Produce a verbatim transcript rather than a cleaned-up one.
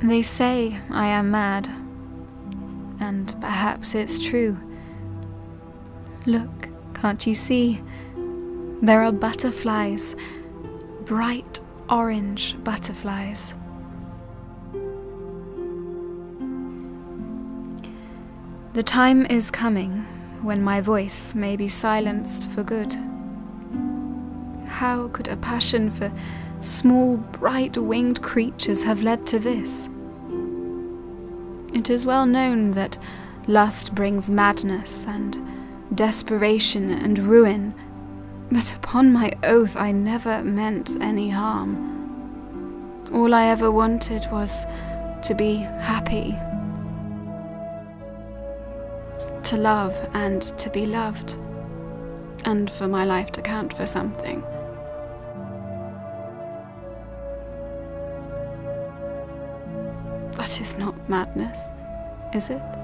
They say I am mad, and perhaps it's true. Look, can't you see? There are butterflies, bright orange butterflies. The time is coming when my voice may be silenced for good. How could a passion for small, bright-winged creatures have led to this? It is well known that lust brings madness and desperation and ruin, but upon my oath I never meant any harm. All I ever wanted was to be happy, to love and to be loved, and for my life to count for something. That is not madness, is it?